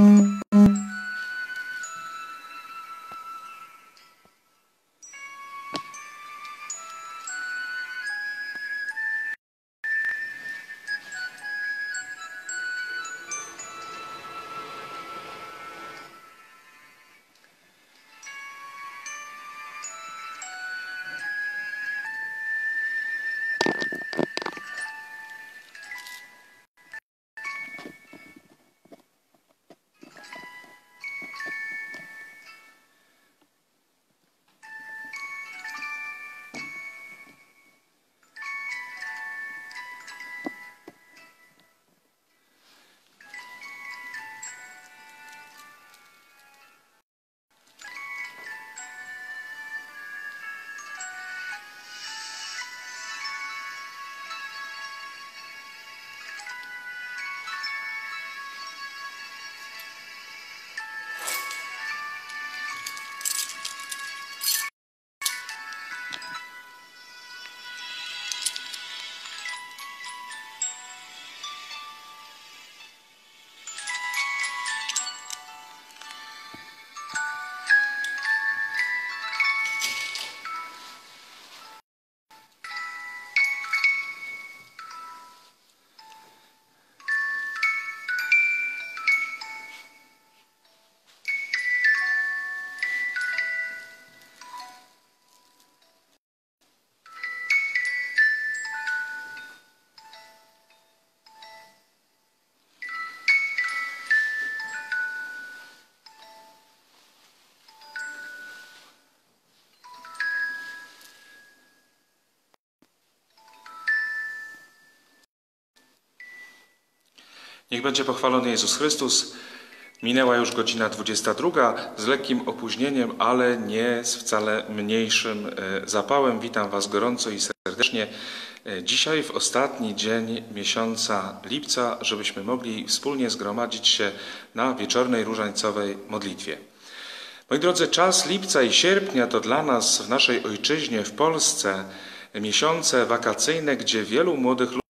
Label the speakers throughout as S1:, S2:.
S1: Niech będzie pochwalony Jezus Chrystus. Minęła już godzina 22, z lekkim opóźnieniem, ale nie z wcale mniejszym zapałem. Witam Was gorąco i serdecznie. Dzisiaj w ostatni dzień miesiąca lipca, żebyśmy mogli wspólnie zgromadzić się na wieczornej różańcowej modlitwie. Moi drodzy, czas lipca i sierpnia to dla nas w naszej ojczyźnie, w Polsce, miesiące wakacyjne, gdzie wielu młodych ludzi,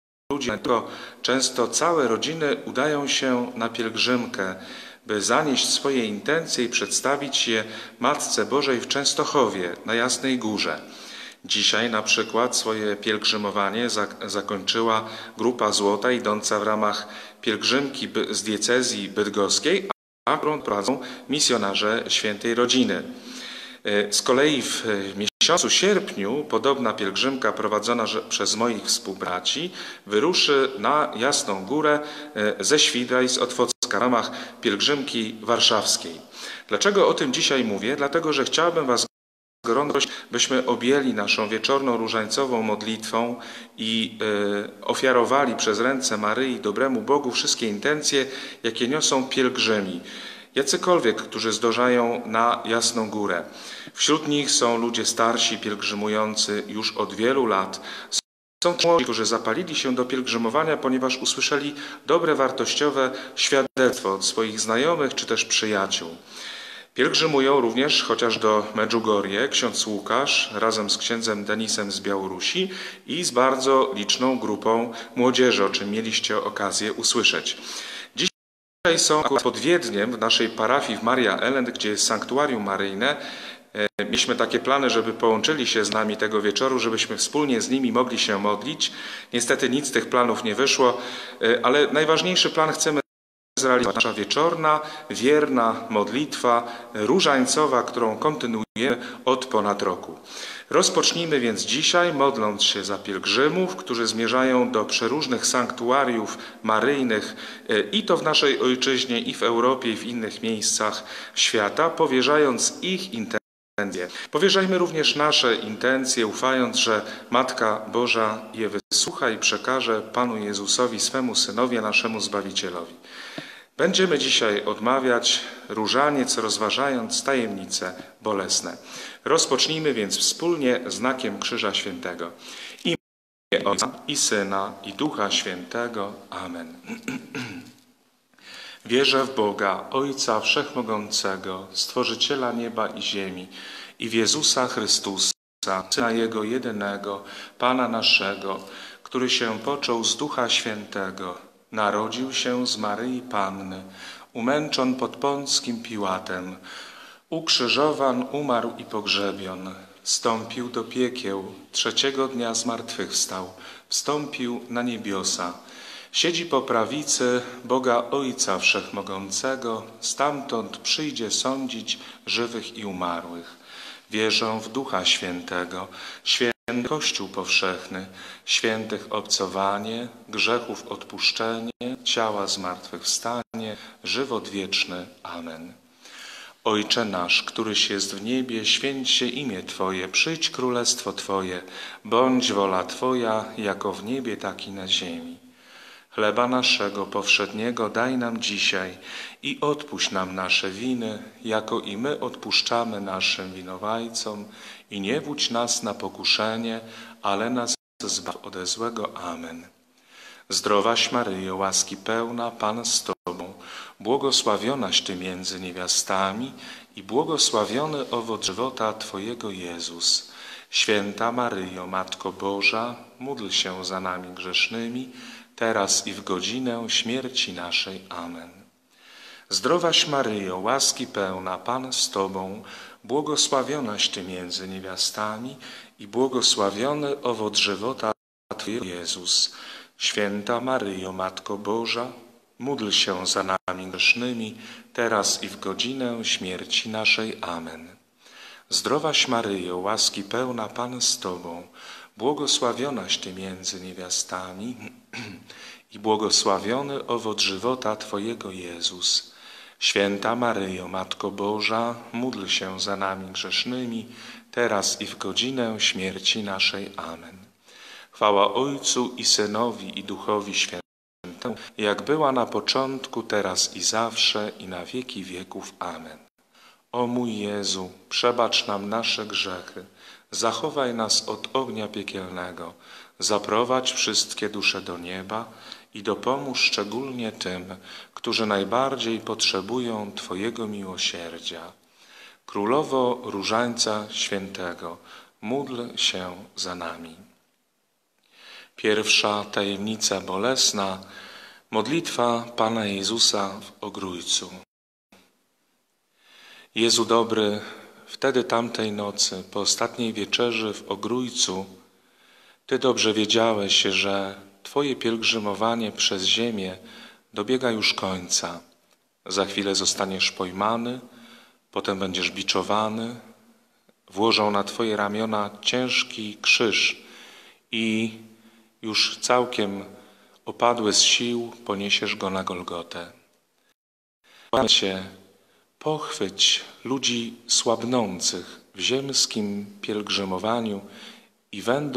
S1: często całe rodziny udają się na pielgrzymkę, by zanieść swoje intencje i przedstawić je Matce Bożej w Częstochowie, na Jasnej Górze. Dzisiaj na przykład swoje pielgrzymowanie zakończyła Grupa Złota idąca w ramach pielgrzymki z diecezji bydgoskiej, a którą prowadzą misjonarze Świętej Rodziny. Z kolei w miesiącu sierpniu podobna pielgrzymka prowadzona przez moich współbraci wyruszy na Jasną Górę ze Świdra i z Otwocka w ramach pielgrzymki warszawskiej. Dlaczego o tym dzisiaj mówię? Dlatego, że chciałbym Was gorąco prosić, byśmy objęli naszą wieczorną różańcową modlitwą i ofiarowali przez ręce Maryi dobremu Bogu wszystkie intencje, jakie niosą pielgrzymi. Jacykolwiek, którzy zdążają na Jasną Górę. Wśród nich są ludzie starsi, pielgrzymujący już od wielu lat. Są młodzi, którzy zapalili się do pielgrzymowania, ponieważ usłyszeli dobre, wartościowe świadectwo od swoich znajomych czy też przyjaciół. Pielgrzymują również chociaż do Medjugorje ksiądz Łukasz razem z księdzem Denisem z Białorusi i z bardzo liczną grupą młodzieży, o czym mieliście okazję usłyszeć. Dzisiaj są pod Wiedniem, w naszej parafii w Maria Elend, gdzie jest sanktuarium maryjne. Mieliśmy takie plany, żeby połączyli się z nami tego wieczoru, żebyśmy wspólnie z nimi mogli się modlić. Niestety nic z tych planów nie wyszło, ale najważniejszy plan chcemy zrealizować. Nasza wieczorna, wierna modlitwa różańcowa, którą kontynuujemy od ponad roku. Rozpocznijmy więc dzisiaj, modląc się za pielgrzymów, którzy zmierzają do przeróżnych sanktuariów maryjnych i to w naszej ojczyźnie, i w Europie, i w innych miejscach świata, powierzając ich intencje. Powierzajmy również nasze intencje, ufając, że Matka Boża je wysłucha i przekaże Panu Jezusowi, swemu Synowi, naszemu Zbawicielowi. Będziemy dzisiaj odmawiać różaniec, rozważając tajemnice bolesne. Rozpocznijmy więc wspólnie znakiem Krzyża Świętego. W imię Ojca i Syna i Ducha Świętego. Amen. Wierzę w Boga, Ojca Wszechmogącego, Stworzyciela nieba i ziemi, i w Jezusa Chrystusa, Syna Jego jedynego, Pana naszego, który się począł z Ducha Świętego, narodził się z Maryi Panny, umęczon pod Pąckim Piłatem, ukrzyżowan, umarł i pogrzebion, wstąpił do piekieł, trzeciego dnia zmartwychwstał, wstąpił na niebiosa, siedzi po prawicy Boga Ojca Wszechmogącego, stamtąd przyjdzie sądzić żywych i umarłych. Wierzę w Ducha Świętego, święty Kościół powszechny, świętych obcowanie, grzechów odpuszczenie, ciała zmartwychwstanie, żywot wieczny. Amen. Ojcze nasz, któryś jest w niebie, święć się imię Twoje, przyjdź królestwo Twoje, bądź wola Twoja, jako w niebie, tak i na ziemi. Chleba naszego powszedniego daj nam dzisiaj i odpuść nam nasze winy, jako i my odpuszczamy naszym winowajcom, i nie wódź nas na pokuszenie, ale nas zbaw ode złego. Amen. Zdrowaś Maryjo, łaski pełna, Pan z Tobą, błogosławionaś Ty między niewiastami i błogosławiony owoc żywota Twojego, Jezus. Święta Maryjo, Matko Boża, módl się za nami grzesznymi, teraz i w godzinę śmierci naszej. Amen. Zdrowaś Maryjo, łaski pełna, Pan z Tobą, błogosławionaś Ty między niewiastami i błogosławiony owoc żywota Twojego, Jezus. Święta Maryjo, Matko Boża, módl się za nami grzesznymi, teraz i w godzinę śmierci naszej. Amen. Zdrowaś Maryjo, łaski pełna, Pan z Tobą, błogosławionaś Ty między niewiastami i błogosławiony owoc żywota Twojego, Jezus. Święta Maryjo, Matko Boża, módl się za nami grzesznymi, teraz i w godzinę śmierci naszej. Amen. Chwała Ojcu i Synowi i Duchowi Świętemu, jak była na początku, teraz i zawsze, i na wieki wieków. Amen. O mój Jezu, przebacz nam nasze grzechy, zachowaj nas od ognia piekielnego, zaprowadź wszystkie dusze do nieba i dopomóż szczególnie tym, którzy najbardziej potrzebują Twojego miłosierdzia. Królowo Różańca Świętego, módl się za nami. Pierwsza tajemnica bolesna, modlitwa Pana Jezusa w Ogrójcu. Jezu dobry, wtedy tamtej nocy, po ostatniej wieczerzy w Ogrójcu, Ty dobrze wiedziałeś, że Twoje pielgrzymowanie przez ziemię dobiega już końca. Za chwilę zostaniesz pojmany, potem będziesz biczowany, włożą na Twoje ramiona ciężki krzyż i już całkiem opadły z sił poniesiesz go na Golgotę. Pochwyć ludzi słabnących w ziemskim pielgrzymowaniu i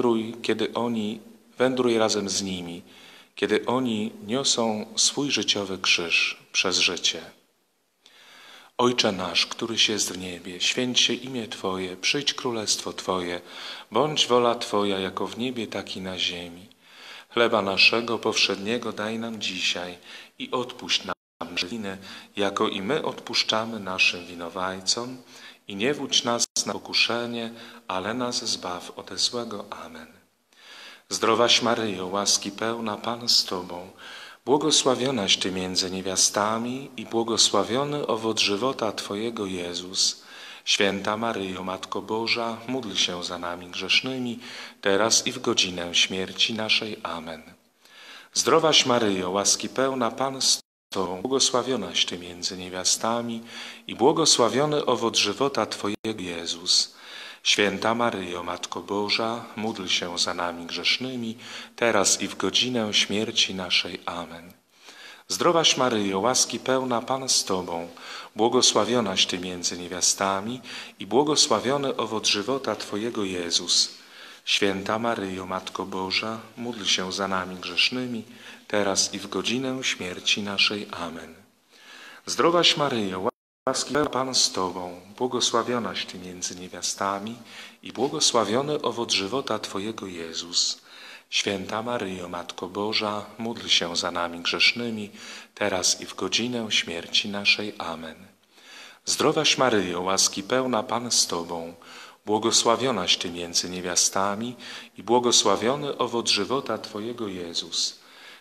S1: wędruj razem z nimi, kiedy oni niosą swój życiowy krzyż przez życie. Ojcze nasz, któryś jest w niebie, święć się imię Twoje, przyjdź królestwo Twoje, bądź wola Twoja, jako w niebie, tak i na ziemi. Chleba naszego powszedniego daj nam dzisiaj i odpuść nam nasze winy, jako i my odpuszczamy naszym winowajcom, i nie wódź nas na pokuszenie, ale nas zbaw ode złego. Amen. Zdrowaś Maryjo, łaski pełna, Pan z Tobą, błogosławionaś Ty między niewiastami i błogosławiony owoc żywota Twojego, Jezus. Święta Maryjo, Matko Boża, módl się za nami grzesznymi, teraz i w godzinę śmierci naszej. Amen. Zdrowaś Maryjo, łaski pełna, Pan z Tobą, błogosławionaś Ty między niewiastami i błogosławiony owoc żywota Twojego, Jezus. Święta Maryjo, Matko Boża, módl się za nami grzesznymi, teraz i w godzinę śmierci naszej. Amen. Zdrowaś Maryjo, łaski pełna, Pan z Tobą, błogosławionaś Ty między niewiastami i błogosławiony owoc żywota Twojego, Jezus. Święta Maryjo, Matko Boża, módl się za nami grzesznymi, teraz i w godzinę śmierci naszej. Amen. Zdrowaś Maryjo, łaski pełna, Pan z Tobą, błogosławionaś Ty między niewiastami i błogosławiony owoc żywota Twojego, Jezus. Święta Maryjo, Matko Boża, módl się za nami grzesznymi, teraz i w godzinę śmierci naszej. Amen. Zdrowaś Maryjo, łaski pełna, Pan z Tobą, błogosławionaś Ty między niewiastami i błogosławiony owoc żywota Twojego, Jezus.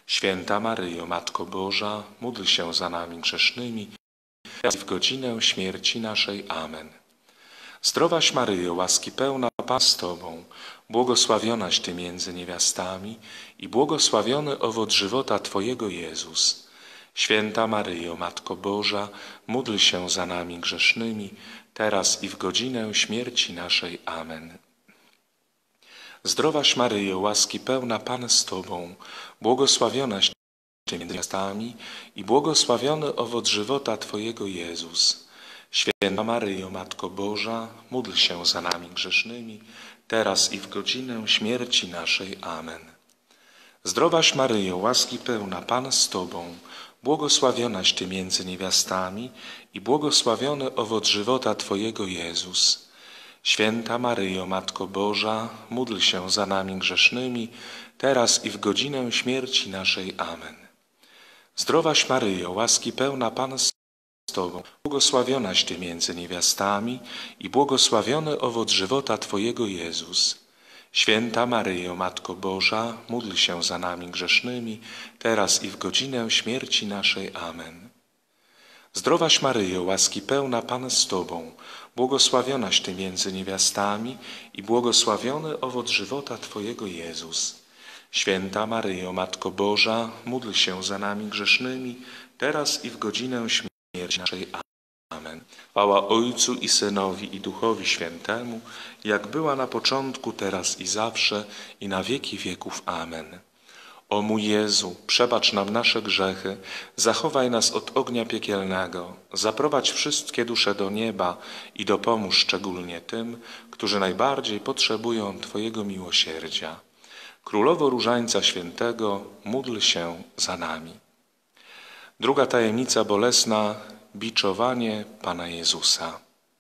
S1: Święta Maryjo, Matko Boża, módl się za nami grzesznymi, teraz i w godzinę śmierci naszej. Amen. Zdrowaś Maryjo, łaski pełna, Pan z Tobą, błogosławionaś Ty między niewiastami i błogosławiony owoc żywota Twojego Jezus. Święta Maryjo, Matko Boża, módl się za nami grzesznymi, teraz i w godzinę śmierci naszej. Amen. Zdrowaś Maryjo, łaski pełna, Pan z Tobą, błogosławionaś Ty między niewiastami i błogosławiony owoc żywota Twojego Jezus. Święta Maryjo, Matko Boża, módl się za nami grzesznymi, teraz i w godzinę śmierci naszej. Amen. Zdrowaś Maryjo, łaski pełna, Pan z Tobą, błogosławionaś Ty między niewiastami i błogosławiony owoc żywota Twojego Jezus. Święta Maryjo, Matko Boża, módl się za nami grzesznymi, teraz i w godzinę śmierci naszej. Amen. Zdrowaś Maryjo, łaski pełna, Pan z Tobą, błogosławionaś Ty między niewiastami i błogosławiony owoc żywota Twojego Jezus. Święta Maryjo, Matko Boża, módl się za nami grzesznymi, teraz i w godzinę śmierci naszej. Amen. Zdrowaś Maryjo, łaski pełna, Pan z Tobą, błogosławionaś Ty między niewiastami i błogosławiony owoc żywota Twojego Jezus. Święta Maryjo, Matko Boża, módl się za nami grzesznymi, teraz i w godzinę śmierci naszej. Amen. Chwała Ojcu i Synowi i Duchowi Świętemu, jak była na początku, teraz i zawsze, i na wieki wieków. Amen. O mój Jezu, przebacz nam nasze grzechy, zachowaj nas od ognia piekielnego, zaprowadź wszystkie dusze do nieba i dopomóż szczególnie tym, którzy najbardziej potrzebują Twojego miłosierdzia. Królowo Różańca Świętego, módl się za nami. Druga tajemnica bolesna, biczowanie Pana Jezusa.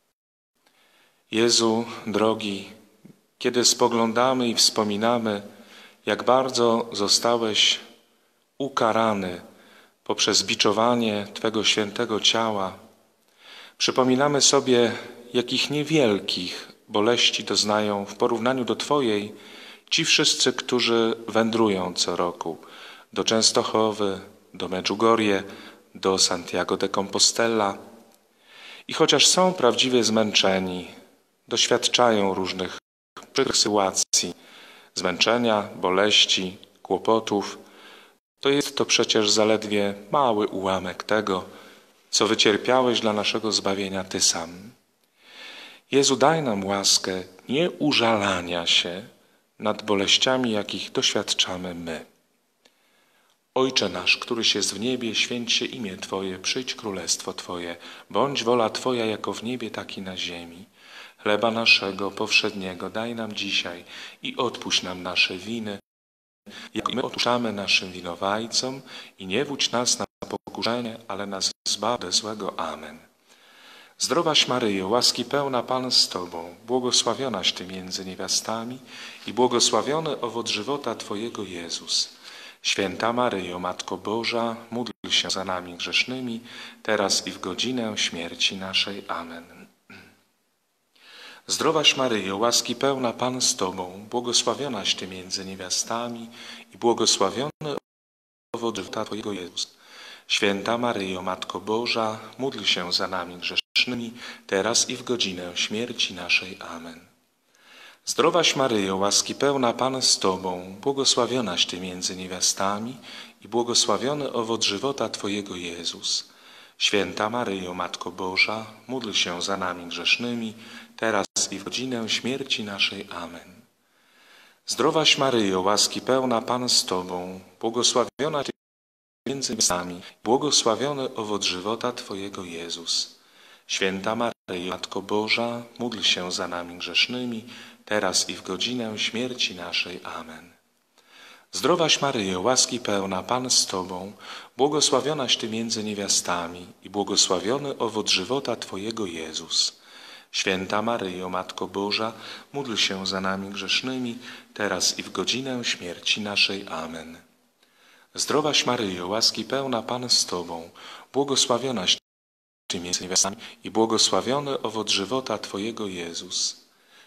S1: Jezu, drogi, kiedy spoglądamy i wspominamy, jak bardzo zostałeś ukarany poprzez biczowanie Twego świętego ciała, przypominamy sobie, jakich niewielkich boleści doznają w porównaniu do Twojej ci wszyscy, którzy wędrują co roku do Częstochowy, do Medjugorje, do Santiago de Compostela i chociaż są prawdziwie zmęczeni, doświadczają różnych przykrych sytuacji, zmęczenia, boleści, kłopotów, to jest to przecież zaledwie mały ułamek tego, co wycierpiałeś dla naszego zbawienia Ty sam. Jezu, daj nam łaskę nieużalania się nad boleściami, jakich doświadczamy my. Ojcze nasz, któryś jest w niebie, święć się imię Twoje, przyjdź królestwo Twoje, bądź wola Twoja jako w niebie, tak i na ziemi. Chleba naszego powszedniego daj nam dzisiaj i odpuść nam nasze winy, jak i my odpuszczamy naszym winowajcom, i nie wódź nas na pokuszenie, ale nas zbaw ode złego. Amen. Zdrowaś Maryjo, łaski pełna, Pan z Tobą, błogosławionaś Ty między niewiastami i błogosławiony owoc żywota Twojego Jezus. Święta Maryjo, Matko Boża, módl się za nami grzesznymi, teraz i w godzinę śmierci naszej. Amen. Zdrowaś Maryjo, łaski pełna, Pan z Tobą, błogosławionaś Ty między niewiastami i błogosławiony owoc żywota Twojego Jezus. Święta Maryjo, Matko Boża, módl się za nami grzesznymi, teraz i w godzinę śmierci naszej. Amen. Zdrowaś Maryjo, łaski pełna, Pan z Tobą, błogosławionaś Ty między niewiastami i błogosławiony owoc żywota Twojego Jezus. Święta Maryjo, Matko Boża, módl się za nami grzesznymi, teraz i w godzinę śmierci naszej. Amen. Zdrowaś Maryjo, łaski pełna, Pan z Tobą, błogosławiona Ty między niewiastami, błogosławiony owoc żywota Twojego Jezus. Święta Maryjo, Matko Boża, módl się za nami grzesznymi, teraz i w godzinę śmierci naszej. Amen. Zdrowaś Maryjo, łaski pełna, Pan z Tobą, błogosławionaś Ty między niewiastami i błogosławiony owoc żywota Twojego Jezus. Święta Maryjo, Matko Boża, módl się za nami grzesznymi, teraz i w godzinę śmierci naszej. Amen. Zdrowaś Maryjo, łaski pełna, Pan z Tobą, błogosławionaś Ty między niewiastami i błogosławiony owoc żywota Twojego Jezus.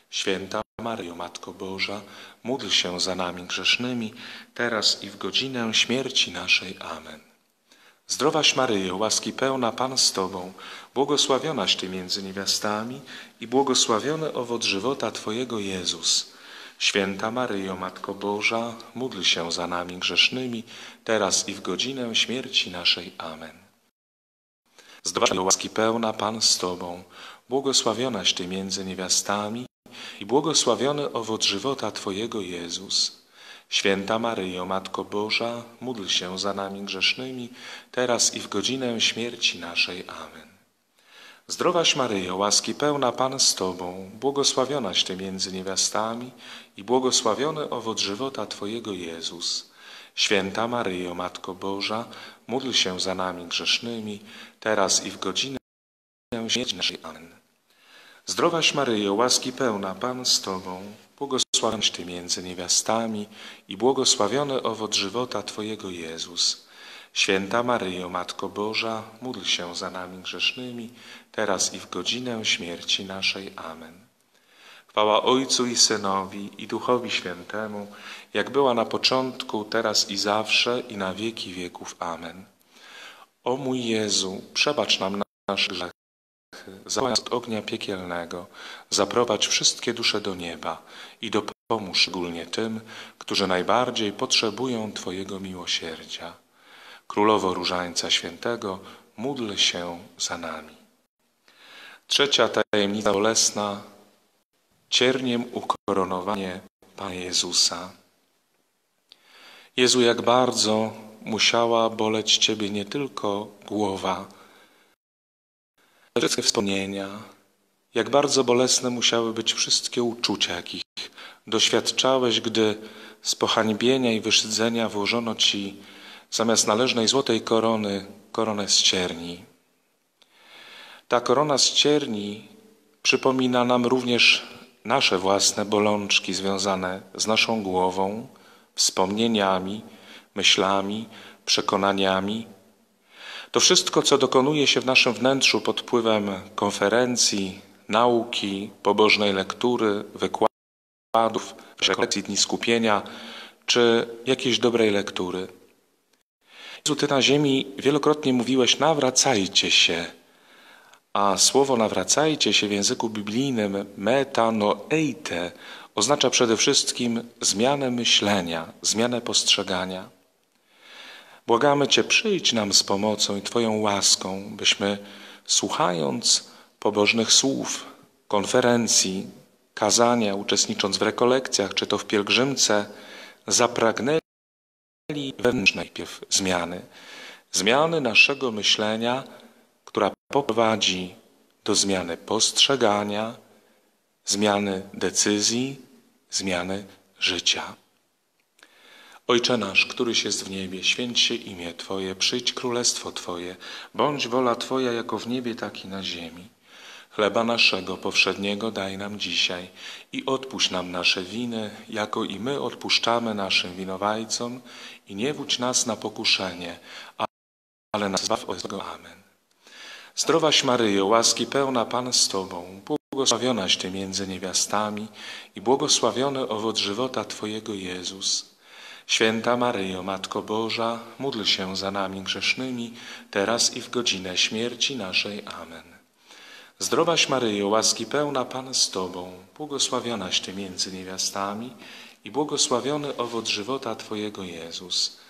S1: Święta Maryjo, Matko Boża, módl się za nami grzesznymi, teraz i w godzinę śmierci naszej. Amen. Zdrowaś Maryjo, łaski pełna, Pan z Tobą, błogosławionaś Ty między niewiastami i błogosławiony owoc żywota Twojego, Jezus. Święta Maryjo, Matko Boża, módl się za nami grzesznymi, teraz i w godzinę śmierci naszej. Amen. Zdrowaś Maryjo, łaski pełna, Pan z Tobą, błogosławionaś Ty między niewiastami i błogosławiony owoc żywota Twojego, Jezus. Święta Maryjo, Matko Boża, módl się za nami grzesznymi, teraz i w godzinę śmierci naszej. Amen. Zdrowaś Maryjo, łaski pełna, Pan z Tobą, błogosławionaś Ty między niewiastami i błogosławiony owoc żywota Twojego, Jezus. Święta Maryjo, Matko Boża, módl się za nami grzesznymi, teraz i w godzinę śmierci naszej. Amen. Zdrowaś Maryjo, łaski pełna, Pan z Tobą, błogosławionaś Ty między niewiastami i błogosławiony owoc żywota Twojego, Jezus. Święta Maryjo, Matko Boża, módl się za nami grzesznymi, teraz i w godzinę śmierci naszej. Amen. Chwała Ojcu i Synowi, i Duchowi Świętemu, jak była na początku, teraz i zawsze, i na wieki wieków. Amen. O mój Jezu, przebacz nam nasze grzechy, zachowaj nas od ognia piekielnego, zaprowadź wszystkie dusze do nieba i dopomóż szczególnie tym, którzy najbardziej potrzebują Twojego miłosierdzia. Królowo Różańca Świętego, módl się za nami. Trzecia tajemnica bolesna, cierniem ukoronowanie Pana Jezusa. Jezu, jak bardzo musiała boleć Ciebie nie tylko głowa, wszystkie wspomnienia, jak bardzo bolesne musiały być wszystkie uczucia, jakich doświadczałeś, gdy z pohańbienia i wyszydzenia włożono Ci zamiast należnej złotej korony, koronę z cierni. Ta korona z cierni przypomina nam również nasze własne bolączki związane z naszą głową, wspomnieniami, myślami, przekonaniami. To wszystko, co dokonuje się w naszym wnętrzu pod wpływem konferencji, nauki, pobożnej lektury, wykładów, rekolekcji dni skupienia czy jakiejś dobrej lektury. Jezu, Ty na ziemi wielokrotnie mówiłeś: nawracajcie się, a słowo nawracajcie się w języku biblijnym metanoeite oznacza przede wszystkim zmianę myślenia, zmianę postrzegania. Błagamy Cię, przyjdź nam z pomocą i Twoją łaską, byśmy słuchając pobożnych słów, konferencji, kazania, uczestnicząc w rekolekcjach, czy to w pielgrzymce, zapragnęli wewnętrznej najpierw zmiany naszego myślenia, która poprowadzi do zmiany postrzegania, zmiany decyzji, zmiany życia. Ojcze nasz, któryś jest w niebie, święć się imię Twoje, przyjdź królestwo Twoje, bądź wola Twoja jako w niebie, tak i na ziemi. Chleba naszego powszedniego daj nam dzisiaj i odpuść nam nasze winy, jako i my odpuszczamy naszym winowajcom, i nie wódź nas na pokuszenie, ale nas zbaw od złego. Amen. Zdrowaś Maryjo, łaski pełna, Pan z Tobą, błogosławionaś Ty między niewiastami i błogosławiony owoc żywota Twojego, Jezus. Święta Maryjo, Matko Boża, módl się za nami grzesznymi, teraz i w godzinę śmierci naszej. Amen. Zdrowaś Maryjo, łaski pełna, Pan z Tobą, błogosławionaś Ty między niewiastami i błogosławiony owoc żywota Twojego, Jezus.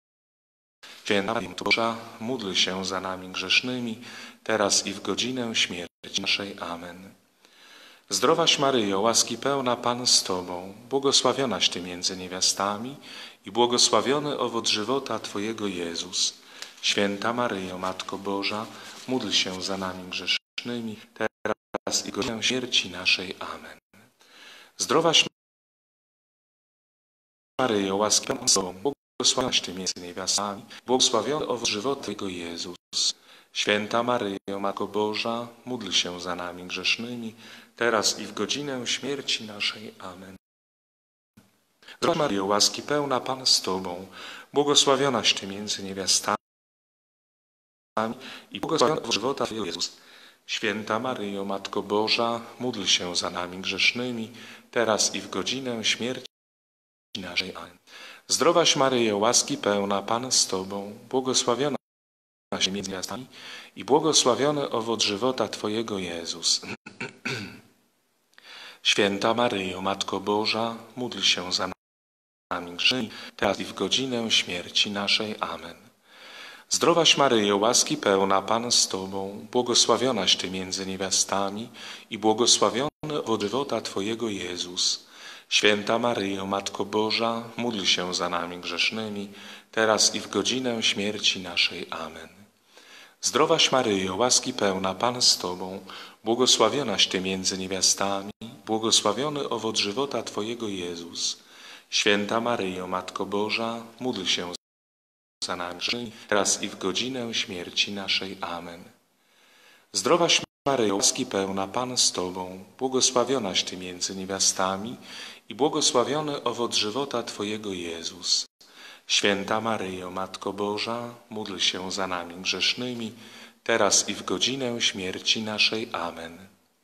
S1: Święta Maryjo, Boża, módl się za nami grzesznymi, teraz i w godzinę śmierci naszej. Amen. Zdrowaś Maryjo, łaski pełna, Pan z Tobą, błogosławionaś Ty między niewiastami i błogosławiony owoc żywota Twojego, Jezus. Święta Maryjo, Matko Boża, módl się za nami grzesznymi, teraz i w godzinę śmierci naszej. Amen. Zdrowaś Maryjo, łaski pełna, Pan z Tobą, błogosławionaś Ty między niewiastami, błogosławiony owoc żywota Twojego, Jezus. Święta Maryjo, Matko Boża, módl się za nami grzesznymi, teraz i w godzinę śmierci naszej. Amen. Zdrowaś Maryjo, łaski pełna, Pan z Tobą, błogosławionaś Ty między niewiastami i błogosławiony owoc żywota Twojego, Jezus. Święta Maryjo, Matko Boża, módl się za nami grzesznymi, teraz i w godzinę śmierci naszej. Amen. Zdrowaś Maryjo, łaski pełna, Pan z Tobą, błogosławiona się między niewiastami i błogosławiony owoc żywota Twojego, Jezus. Święta Maryjo, Matko Boża, módl się za nami grzesznymi, teraz i w godzinę śmierci naszej. Amen. Zdrowaś Maryjo, łaski pełna, Pan z Tobą, błogosławionaś Ty między niewiastami i błogosławiony owoc żywota Twojego, Jezus. Święta Maryjo, Matko Boża, módl się za nami grzesznymi, teraz i w godzinę śmierci naszej. Amen. Zdrowaś Maryjo, łaski pełna, Pan z Tobą, błogosławionaś Ty między niewiastami, błogosławiony owoc żywota Twojego, Jezus. Święta Maryjo, Matko Boża, módl się za nami grzesznymi, teraz i w godzinę śmierci naszej. Amen. Zdrowaś Maryjo, łaski pełna, Pan z Tobą, błogosławionaś Ty między niewiastami i błogosławiony owoc żywota Twojego, Jezus. Święta Maryjo, Matko Boża, módl się za nami grzesznymi, teraz i w godzinę śmierci naszej. Amen.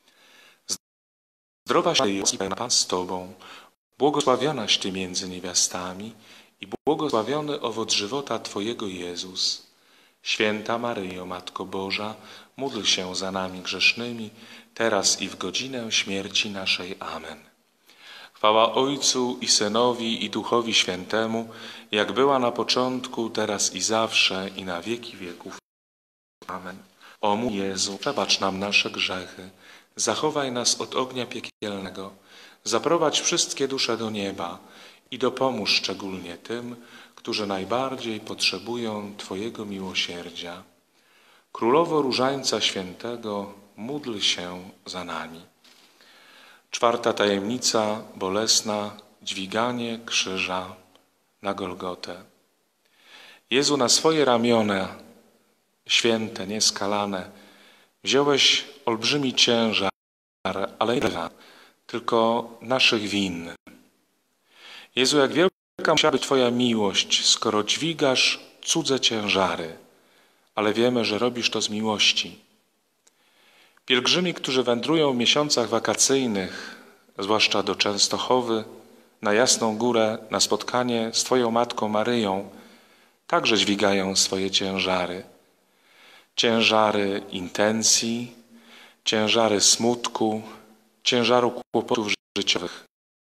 S1: Zdrowaś Maryjo, łaski pełna, Pan z Tobą, błogosławionaś Ty między niewiastami i błogosławiony owoc żywota Twojego, Jezus. Święta Maryjo, Matko Boża, módl się za nami grzesznymi, teraz i w godzinę śmierci naszej. Amen. Chwała Ojcu i Synowi i Duchowi Świętemu, jak była na początku, teraz i zawsze, i na wieki wieków. Amen. O mój Jezu, przebacz nam nasze grzechy, zachowaj nas od ognia piekielnego, zaprowadź wszystkie dusze do nieba i dopomóż szczególnie tym, którzy najbardziej potrzebują Twojego miłosierdzia. Królowo Różańca Świętego, módl się za nami. Czwarta tajemnica bolesna, dźwiganie krzyża na Golgotę. Jezu, na swoje ramiona, święte, nieskalane, wziąłeś olbrzymi ciężar, ale nie tylko naszych win. Jezu, jak wielka musiała być Twoja miłość, skoro dźwigasz cudze ciężary, ale wiemy, że robisz to z miłości. Pielgrzymi, którzy wędrują w miesiącach wakacyjnych, zwłaszcza do Częstochowy, na Jasną Górę, na spotkanie z Twoją Matką Maryją, także dźwigają swoje ciężary. Ciężary intencji, ciężary smutku, ciężaru kłopotów życiowych.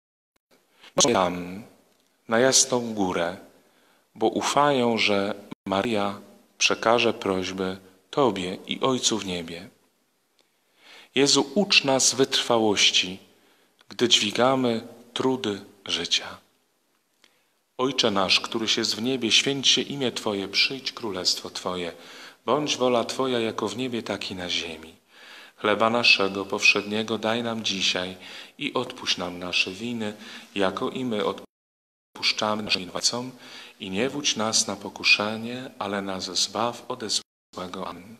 S1: Tam, na Jasną Górę, bo ufają, że Maryja przekaże prośby Tobie i Ojcu w niebie. Jezu, ucz nas wytrwałości, gdy dźwigamy trudy życia. Ojcze nasz, któryś jest w niebie, święć się imię Twoje, przyjdź królestwo Twoje. Bądź wola Twoja jako w niebie, tak i na ziemi. Chleba naszego powszedniego daj nam dzisiaj i odpuść nam nasze winy, jako i my odpuszczamy naszym winowajcom. I nie wódź nas na pokuszenie, ale nas zbaw ode złego. Amen.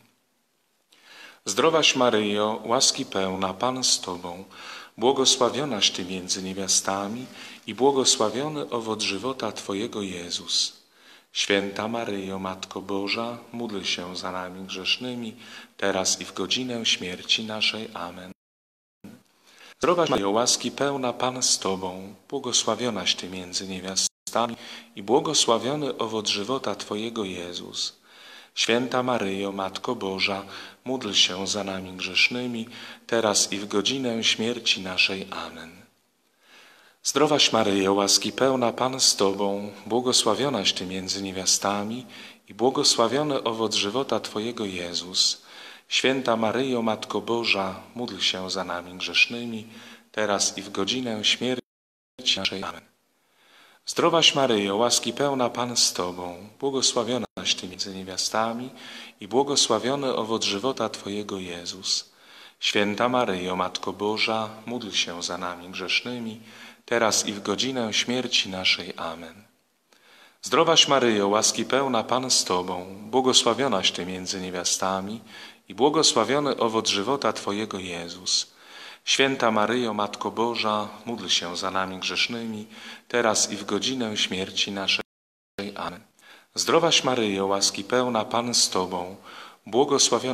S1: Zdrowaś Maryjo, łaski pełna, Pan z Tobą, błogosławionaś Ty między niewiastami i błogosławiony owoc żywota Twojego, Jezus. Święta Maryjo, Matko Boża, módl się za nami grzesznymi, teraz i w godzinę śmierci naszej. Amen. Zdrowaś Maryjo, łaski pełna, Pan z Tobą, błogosławionaś Ty między niewiastami i błogosławiony owoc żywota Twojego, Jezus. Święta Maryjo, Matko Boża, módl się za nami grzesznymi, teraz i w godzinę śmierci naszej. Amen. Zdrowaś Maryjo, łaski pełna, Pan z Tobą, błogosławionaś Ty między niewiastami i błogosławiony owoc żywota Twojego, Jezus. Święta Maryjo, Matko Boża, módl się za nami grzesznymi, teraz i w godzinę śmierci naszej. Amen. Zdrowaś Maryjo, łaski pełna, Pan z Tobą, błogosławionaś Ty między niewiastami i błogosławiony owoc żywota Twojego, Jezus. Święta Maryjo, Matko Boża, módl się za nami grzesznymi, teraz i w godzinę śmierci naszej. Amen. Zdrowaś Maryjo, łaski pełna, Pan z Tobą, błogosławionaś Ty między niewiastami i błogosławiony owoc żywota Twojego, Jezus. Święta Maryjo, Matko Boża, módl się za nami grzesznymi, teraz i w godzinę śmierci naszej. Amen. Zdrowaś Maryjo, łaski pełna, Pan z Tobą, błogosławionaś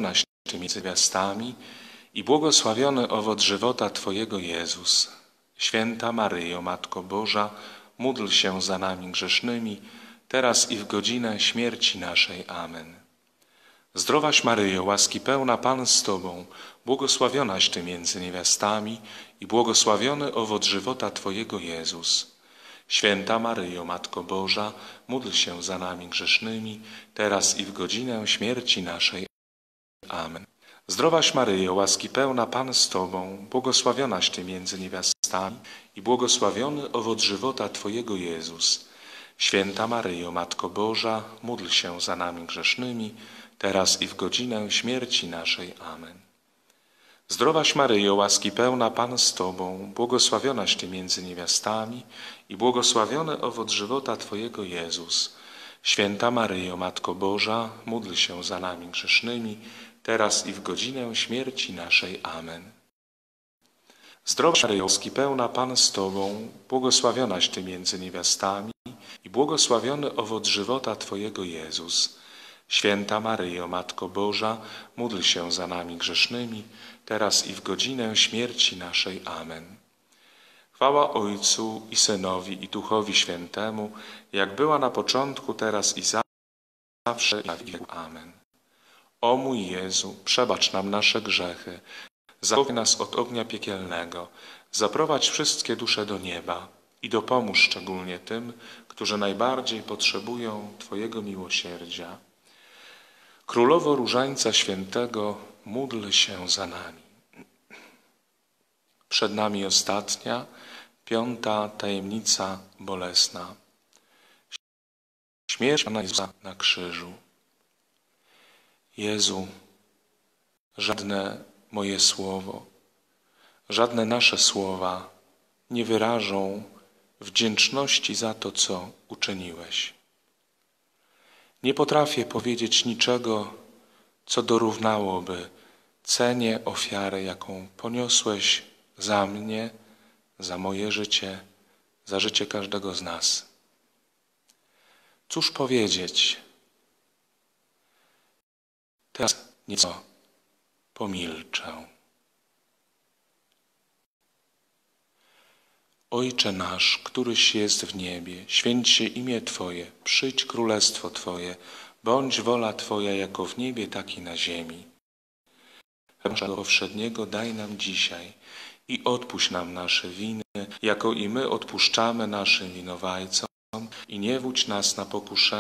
S1: między niewiastami i błogosławiony owoc żywota Twojego, Jezus. Święta Maryjo, Matko Boża, módl się za nami grzesznymi, teraz i w godzinę śmierci naszej. Amen. Zdrowaś Maryjo, łaski pełna, Pan z Tobą, błogosławionaś Ty między niewiastami i błogosławiony owoc żywota Twojego, Jezus. Święta Maryjo, Matko Boża, módl się za nami grzesznymi, teraz i w godzinę śmierci naszej. Amen. Zdrowaś Maryjo, łaski pełna, Pan z Tobą, błogosławionaś Ty między niewiastami i błogosławiony owoc żywota Twojego, Jezus. Święta Maryjo, Matko Boża, módl się za nami grzesznymi, teraz i w godzinę śmierci naszej. Amen. Zdrowaś Maryjo, łaski pełna, Pan z Tobą, błogosławionaś Ty między niewiastami i błogosławiony owoc żywota Twojego, Jezus. Święta Maryjo, Matko Boża, módl się za nami grzesznymi, teraz i w godzinę śmierci naszej. Amen. Zdrowaś Maryjo, łaski pełna, Pan z Tobą, błogosławionaś Ty między niewiastami i błogosławiony owoc żywota Twojego, Jezus. Święta Maryjo, Matko Boża, módl się za nami grzesznymi, teraz i w godzinę śmierci naszej. Amen. Chwała Ojcu i Synowi i Duchowi Świętemu, jak była na początku, teraz i zawsze i na wieki. Amen. O mój Jezu, przebacz nam nasze grzechy, zachowaj nas od ognia piekielnego, zaprowadź wszystkie dusze do nieba i dopomóż szczególnie tym, którzy najbardziej potrzebują Twojego miłosierdzia. Królowo Różańca Świętego, módl się za nami. Przed nami ostatnia, 5. tajemnica bolesna. Śmierć Pana Jezusa na krzyżu. Jezu, żadne moje słowo, żadne nasze słowa nie wyrażą wdzięczności za to, co uczyniłeś. Nie potrafię powiedzieć niczego, co dorównałoby cenie ofiary, jaką poniosłeś za mnie, za moje życie, za życie każdego z nas. Cóż powiedzieć? Teraz nieco pomilczę. Ojcze nasz, któryś jest w niebie, święć się imię Twoje, przyjdź królestwo Twoje, bądź wola Twoja jako w niebie, tak i na ziemi. Chleba naszego powszedniego daj nam dzisiaj i odpuść nam nasze winy, jako i my odpuszczamy naszym winowajcom, i nie wódź nas na pokuszenie,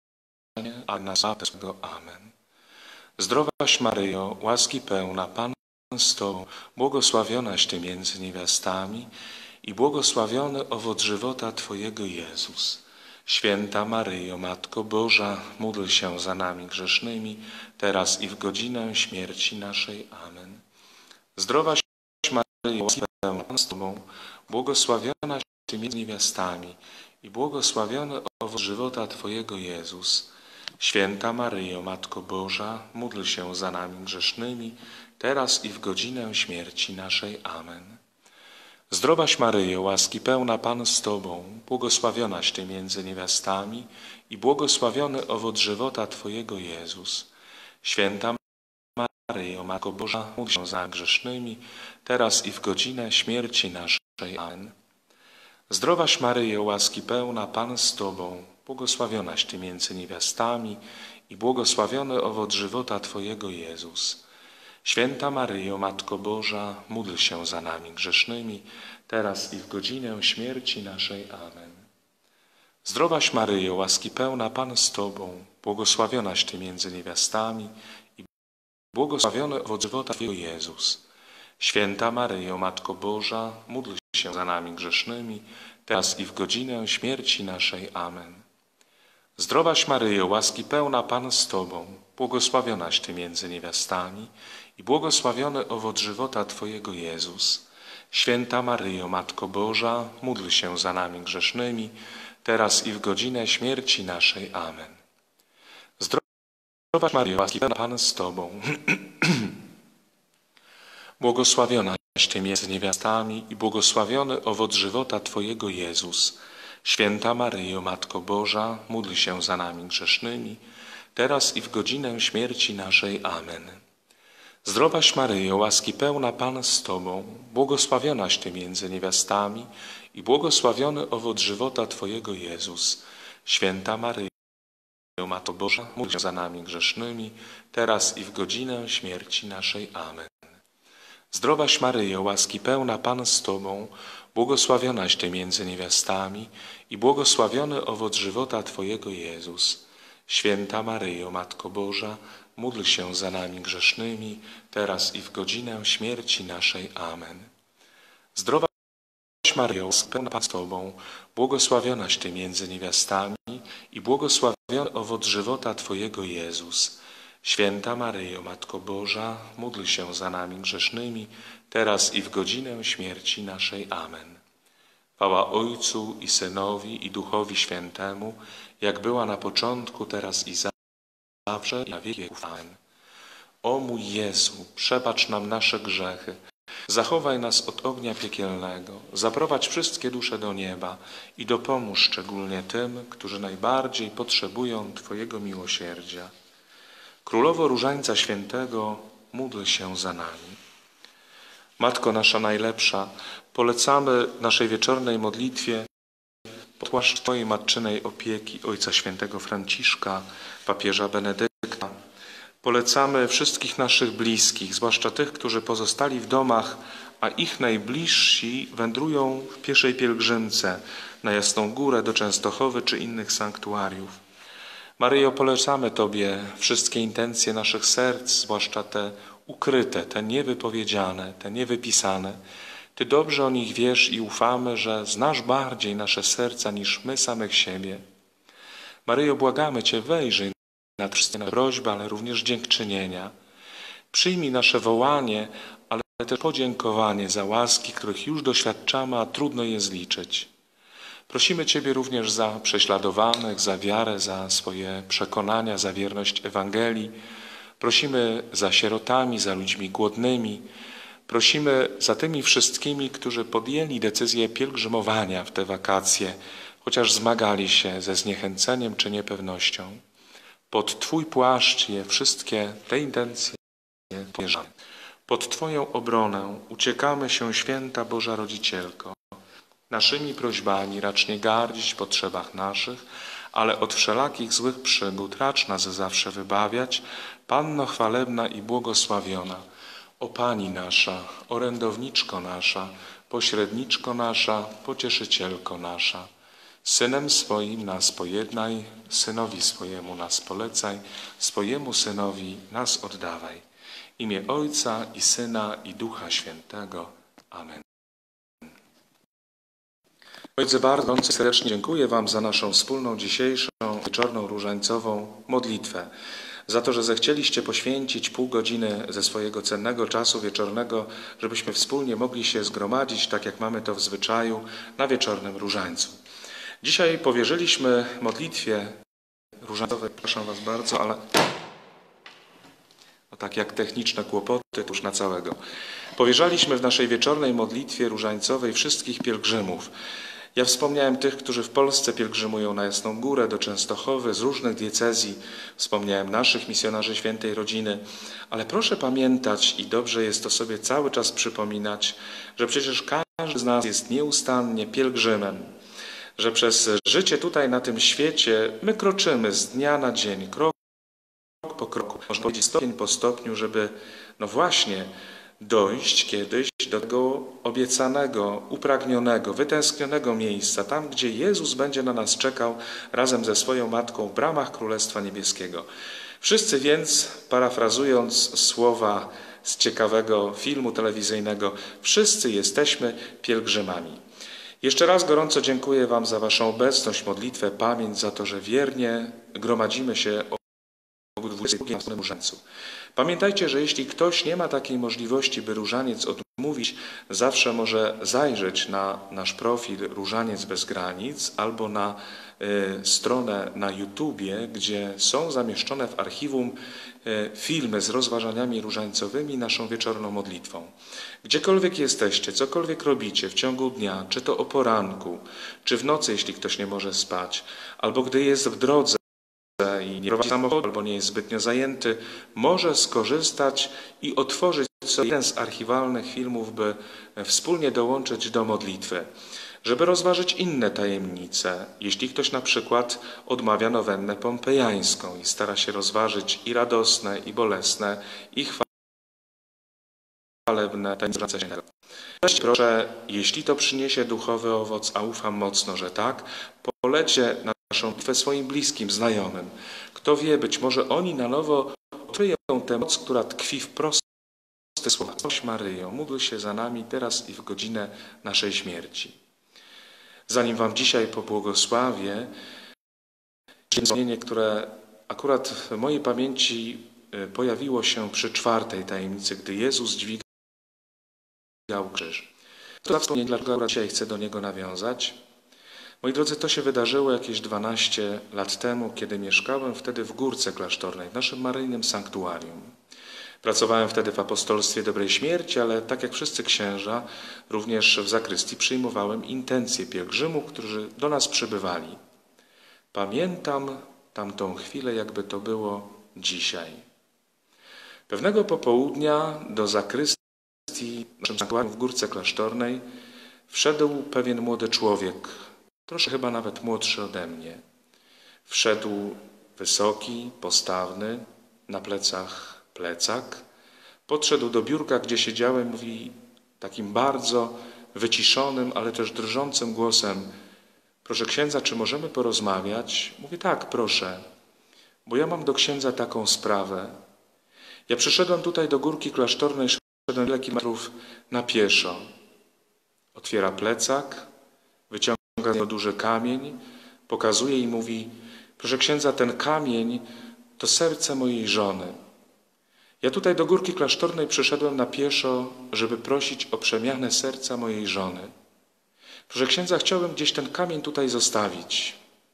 S1: a nas złego. Amen. Zdrowaś Maryjo, łaski pełna, Pan z Tobą, błogosławionaś Ty między niewiastami i błogosławiony owoc żywota Twojego, Jezus. Święta Maryjo, Matko Boża, módl się za nami grzesznymi, teraz i w godzinę śmierci naszej. Amen. Zdrowaś Maryjo, łaski pełna, Pan z Tobą, błogosławionaś Ty między niewiastami i błogosławiony owoc żywota Twojego, Jezus. Święta Maryjo, Matko Boża, módl się za nami grzesznymi, teraz i w godzinę śmierci naszej. Amen. Zdrowaś Maryjo, łaski pełna, Pan z Tobą, błogosławionaś Ty między niewiastami i błogosławiony owoc żywota Twojego, Jezus. Święta Maryjo, Matko Boża, módl się za grzesznymi, teraz i w godzinę śmierci naszej. Amen. Zdrowaś Maryjo, łaski pełna, Pan z Tobą, błogosławionaś Ty między niewiastami i błogosławiony owoc żywota Twojego, Jezus. Święta Maryjo, Matko Boża, módl się za nami grzesznymi, teraz i w godzinę śmierci naszej. Amen. Zdrowaś Maryjo, łaski pełna, Pan z Tobą, błogosławionaś Ty między niewiastami i błogosławiony owoc żywota Twojego, Jezus. Święta Maryjo, Matko Boża, módl się za nami grzesznymi, teraz i w godzinę śmierci naszej. Amen. Zdrowaś Maryjo, łaski pełna, Pan z Tobą, błogosławionaś Ty między niewiastami i błogosławiony owoc żywota Twojego, Jezus. Święta Maryjo, Matko Boża, módl się za nami grzesznymi, teraz i w godzinę śmierci naszej. Amen. Zdrowaś Maryjo, łaski pełna, Pan z Tobą, błogosławionaś Ty między niewiastami i błogosławiony owoc żywota Twojego, Jezus. Święta Maryjo, Matko Boża, módl się za nami grzesznymi, teraz i w godzinę śmierci naszej. Amen. Zdrowaś Maryjo, łaski pełna Pan z Tobą, błogosławionaś Ty między niewiastami i błogosławiony owoc żywota Twojego Jezus. Święta Maryjo, Matko Boża, módl się za nami grzesznymi, teraz i w godzinę śmierci naszej. Amen. Zdrowaś Maryjo, łaski pełna Pan z Tobą, błogosławionaś Ty między niewiastami i błogosławiony owoc żywota Twojego Jezus. Święta Maryjo, Matko Boża, módl się za nami grzesznymi, teraz i w godzinę śmierci naszej. Amen. Zdrowaś Maryjo, łaski pełna Pan z Tobą, błogosławionaś Ty między niewiastami i błogosławiony owoc żywota Twojego Jezus. Święta Maryjo, Matko Boża, módl się za nami grzesznymi, teraz i w godzinę śmierci naszej. Amen. Chwała Ojcu i Synowi i Duchowi Świętemu, jak była na początku, teraz i zawsze, i na wieki wieków. Amen. O mój Jezu, przebacz nam nasze grzechy, zachowaj nas od ognia piekielnego, zaprowadź wszystkie dusze do nieba i dopomóż szczególnie tym, którzy najbardziej potrzebują Twojego miłosierdzia. Królowo Różańca Świętego, módl się za nami. Matko nasza najlepsza, polecamy naszej wieczornej modlitwie pod płaszcz Twojej matczynej opieki Ojca Świętego Franciszka, papieża Benedykta. Polecamy wszystkich naszych bliskich, zwłaszcza tych, którzy pozostali w domach, a ich najbliżsi wędrują w pieszej pielgrzymce na Jasną Górę, do Częstochowy czy innych sanktuariów. Maryjo, polecamy Tobie wszystkie intencje naszych serc, zwłaszcza te ukryte, te niewypowiedziane, te niewypisane. Ty dobrze o nich wiesz i ufamy, że znasz bardziej nasze serca niż my samych siebie. Maryjo, błagamy Cię, wejrzyj na wszystkie nasze prośby, ale również dziękczynienia. Przyjmij nasze wołanie, ale też podziękowanie za łaski, których już doświadczamy, a trudno je zliczyć. Prosimy Ciebie również za prześladowanych, za wiarę, za swoje przekonania, za wierność Ewangelii. Prosimy za sierotami, za ludźmi głodnymi. Prosimy za tymi wszystkimi, którzy podjęli decyzję pielgrzymowania w te wakacje, chociaż zmagali się ze zniechęceniem czy niepewnością. Pod Twój płaszcz je wszystkie te intencje powierzamy. Pod Twoją obronę uciekamy się, Święta Boża Rodzicielko. Naszymi prośbami racz nie gardzić w potrzebach naszych, ale od wszelakich złych przygód racz nas zawsze wybawiać, Panno chwalebna i błogosławiona. O Pani nasza, orędowniczko nasza, pośredniczko nasza, pocieszycielko nasza. Synem swoim nas pojednaj, Synowi swojemu nas polecaj, swojemu Synowi nas oddawaj. W imię Ojca i Syna i Ducha Świętego. Amen. Ojcze, bardzo serdecznie dziękuję Wam za naszą wspólną dzisiejszą wieczorną różańcową modlitwę. Za to, że zechcieliście poświęcić pół godziny ze swojego cennego czasu wieczornego, żebyśmy wspólnie mogli się zgromadzić, tak jak mamy to w zwyczaju, na wieczornym różańcu. Dzisiaj powierzyliśmy modlitwie różańcowej, proszę Was bardzo, ale tak jak techniczne kłopoty, to już na całego. Powierzaliśmy w naszej wieczornej modlitwie różańcowej wszystkich pielgrzymów. Ja wspomniałem tych, którzy w Polsce pielgrzymują na Jasną Górę, do Częstochowy, z różnych diecezji. Wspomniałem naszych misjonarzy Świętej Rodziny. Ale proszę pamiętać, i dobrze jest to sobie cały czas przypominać, że przecież każdy z nas jest nieustannie pielgrzymem. Że przez życie tutaj na tym świecie my kroczymy z dnia na dzień, krok po kroku, można powiedzieć stopień po stopniu, żeby no właśnie dojść kiedyś do tego obiecanego, upragnionego, wytęsknionego miejsca, tam gdzie Jezus będzie na nas czekał razem ze swoją Matką w bramach Królestwa Niebieskiego. Wszyscy więc, parafrazując słowa z ciekawego filmu telewizyjnego, wszyscy jesteśmy pielgrzymami. Jeszcze raz gorąco dziękuję Wam za Waszą obecność, modlitwę, pamięć, za to, że wiernie gromadzimy się o 22 różańcu. Pamiętajcie, że jeśli ktoś nie ma takiej możliwości, by różaniec odmówić, zawsze może zajrzeć na nasz profil Różaniec bez granic albo na stronę na YouTubie, gdzie są zamieszczone w archiwum filmy z rozważaniami różańcowymi, naszą wieczorną modlitwą. Gdziekolwiek jesteście, cokolwiek robicie w ciągu dnia, czy to o poranku, czy w nocy, jeśli ktoś nie może spać, albo gdy jest w drodze, i nie prowadzi samochodu albo nie jest zbytnio zajęty, może skorzystać i otworzyć sobie jeden z archiwalnych filmów, by wspólnie dołączyć do modlitwy, żeby rozważyć inne tajemnice. Jeśli ktoś na przykład odmawia nowennę pompejańską i stara się rozważyć i radosne, i bolesne, i chwalebne tajemnice świętego. Proszę, jeśli to przyniesie duchowy owoc, a ufam mocno, że tak, polecie na naszą modlitwę swoim bliskim, znajomym. Kto wie, być może oni na nowo odkryją tę moc, która tkwi w prostych słowach. Proś Maryjo, módl się za nami teraz i w godzinę naszej śmierci. Zanim wam dzisiaj pobłogosławię, wspomnienie, które akurat w mojej pamięci pojawiło się przy czwartej tajemnicy, gdy Jezus dźwigał krzyż. To wspomnienie, dlaczego akurat dzisiaj chcę do niego nawiązać. Moi drodzy, to się wydarzyło jakieś 12 lat temu, kiedy mieszkałem wtedy w Górce Klasztornej, w naszym maryjnym sanktuarium. Pracowałem wtedy w apostolstwie Dobrej Śmierci, ale tak jak wszyscy księża, również w zakrystii przyjmowałem intencje pielgrzymów, którzy do nas przybywali. Pamiętam tamtą chwilę, jakby to było dzisiaj. Pewnego popołudnia do zakrystii w naszym sanktuarium w Górce Klasztornej wszedł pewien młody człowiek, troszkę chyba nawet młodszy ode mnie. Wszedł wysoki, postawny, na plecach plecak. Podszedł do biurka, gdzie siedziałem, mówi takim bardzo wyciszonym, ale też drżącym głosem: proszę księdza, czy możemy porozmawiać? Mówię: tak, proszę, bo ja mam do księdza taką sprawę. Ja przyszedłem tutaj do Górki Klasztornej, szedłem wiele kilometrów na pieszo. Otwiera plecak, wyciąga z niego duży kamień, pokazuje i mówi: proszę księdza, ten kamień to serce mojej żony. Ja tutaj do Górki Klasztornej przyszedłem na pieszo, żeby prosić o przemianę serca mojej żony. Proszę księdza, chciałbym gdzieś ten kamień tutaj zostawić.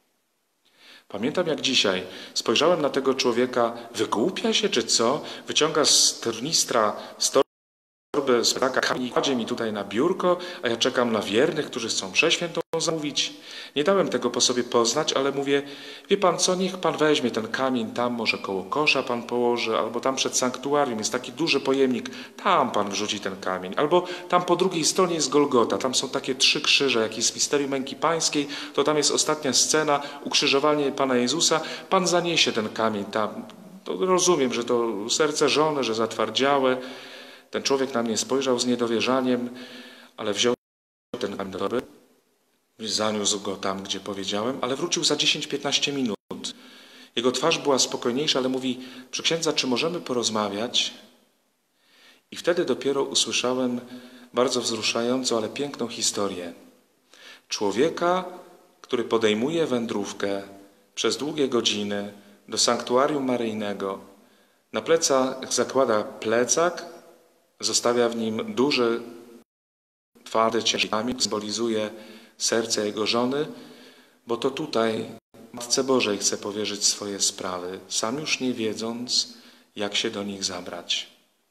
S1: Pamiętam jak dzisiaj. Spojrzałem na tego człowieka: wygłupia się czy co? Wyciąga z tornistra, z torby, z plecaka kamień i kładzie mi tutaj na biurko, a ja czekam na wiernych, którzy chcą mszę świętą zamówić. Nie dałem tego po sobie poznać, ale mówię: wie pan co, niech pan weźmie ten kamień tam, może koło kosza pan położy, albo tam przed sanktuarium jest taki duży pojemnik, tam pan wrzuci ten kamień, albo tam po drugiej stronie jest Golgota, tam są takie 3 krzyże, jak jest misterium męki pańskiej, to tam jest ostatnia scena, ukrzyżowanie Pana Jezusa, pan zaniesie ten kamień tam. To rozumiem, że to serce żony, że zatwardziałe. Ten człowiek na mnie spojrzał z niedowierzaniem, ale wziął ten kamień do torby, zaniósł go tam, gdzie powiedziałem, ale wrócił za 10-15 minut. Jego twarz była spokojniejsza, ale mówi: proszę księdza, czy możemy porozmawiać? I wtedy dopiero usłyszałem bardzo wzruszającą, ale piękną historię. Człowieka, który podejmuje wędrówkę przez długie godziny do sanktuarium maryjnego. Na plecach zakłada plecak, zostawia w nim duży, twardy, ciężki kamień, symbolizuje serce jego żony, bo to tutaj Matce Bożej chce powierzyć swoje sprawy, sam już nie wiedząc, jak się do nich zabrać.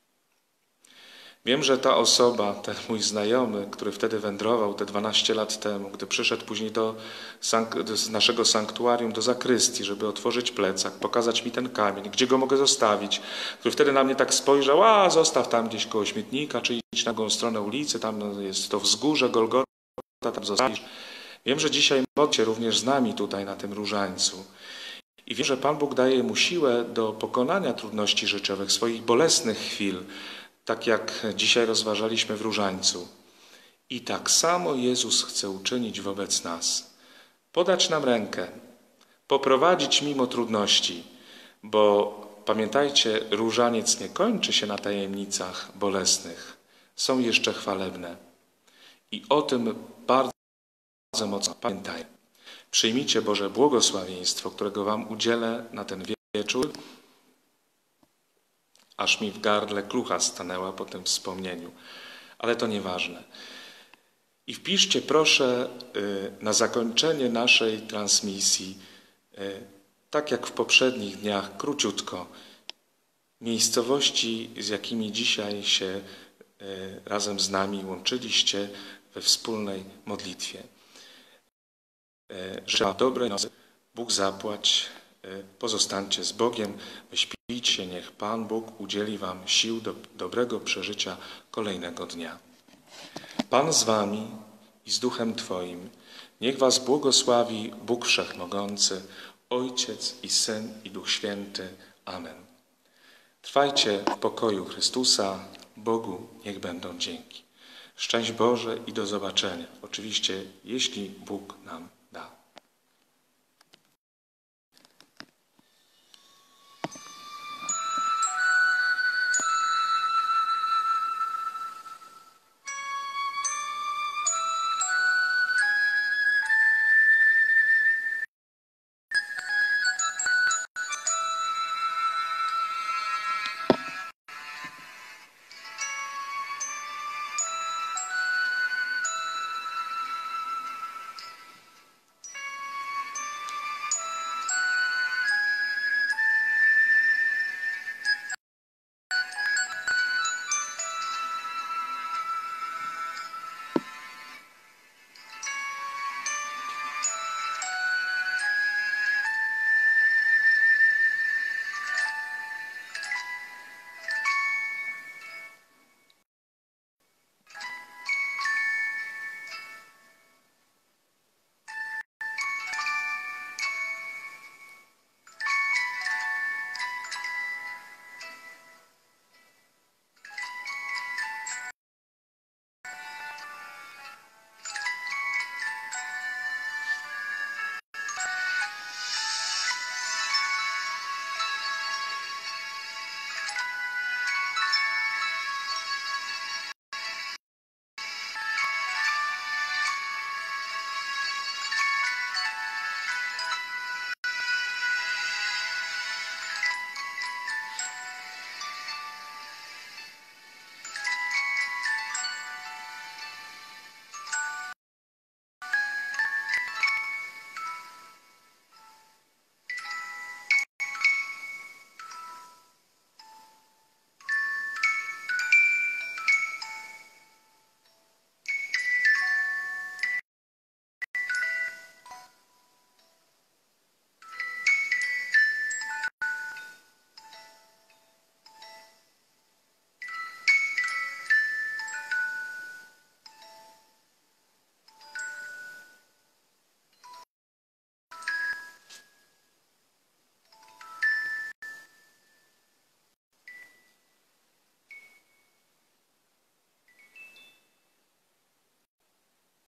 S1: Wiem, że ta osoba, ten mój znajomy, który wtedy wędrował te 12 lat temu, gdy przyszedł później do naszego sanktuarium, do zakrystii, żeby otworzyć plecak, pokazać mi ten kamień, gdzie go mogę zostawić, który wtedy na mnie tak spojrzał: a zostaw tam gdzieś koło śmietnika, czy idź na drugą stronę ulicy, tam jest to wzgórze Golgota, tam zostawisz. Wiem, że dzisiaj modli się również z nami tutaj na tym różańcu. I wiem, że Pan Bóg daje mu siłę do pokonania trudności życiowych, swoich bolesnych chwil, tak jak dzisiaj rozważaliśmy w różańcu. I tak samo Jezus chce uczynić wobec nas. Podać nam rękę, poprowadzić mimo trudności, bo pamiętajcie, różaniec nie kończy się na tajemnicach bolesnych. Są jeszcze chwalebne. I o tym bardzo mocno pamiętajcie. Przyjmijcie Boże błogosławieństwo, którego wam udzielę na ten wieczór. Aż mi w gardle klucha stanęła po tym wspomnieniu. Ale to nieważne. I wpiszcie proszę na zakończenie naszej transmisji, tak jak w poprzednich dniach, króciutko, miejscowości, z jakimi dzisiaj się razem z nami łączyliście we wspólnej modlitwie. Życzę dobrej nocy. Bóg zapłać. Pozostańcie z Bogiem, wyśpijcie się, niech Pan Bóg udzieli wam sił do dobrego przeżycia kolejnego dnia. Pan z wami i z duchem twoim. Niech was błogosławi Bóg Wszechmogący, Ojciec i Syn i Duch Święty. Amen. Trwajcie w pokoju Chrystusa. Bogu niech będą dzięki. Szczęść Boże i do zobaczenia. Oczywiście, jeśli Bóg nam